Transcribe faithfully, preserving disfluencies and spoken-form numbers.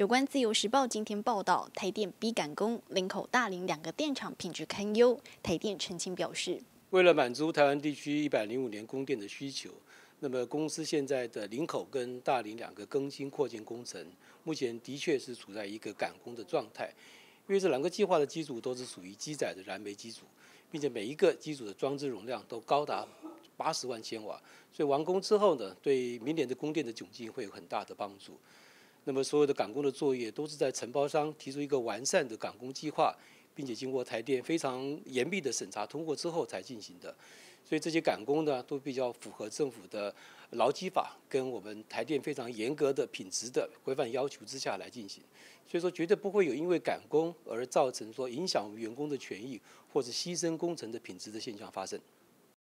有关《自由时报》今天报道，台电逼赶工，林口、大林两个电厂品质堪忧。台电澄清表示， 为了满足台湾地区一百零五年供电的需求，那么公司现在的林口跟大林两个更新扩建工程，目前的确是处在一个赶工的状态。因为这两个计划的机组都是属于机载的燃煤机组，并且每一个机组的装置容量都高达八十万千瓦，所以完工之后呢，对明年的供电的窘境会有很大的帮助。那么所有的赶工的作业都是在承包商提出一个完善的赶工计划，并且经过台电非常严密的审查通过之后才进行的。所以这些赶工呢，都比较符合政府的劳基法跟我们台电非常严格的品质的规范要求之下来进行。所以说绝对不会有因为赶工而造成说影响我们员工的权益或者牺牲工程的品质的现象发生。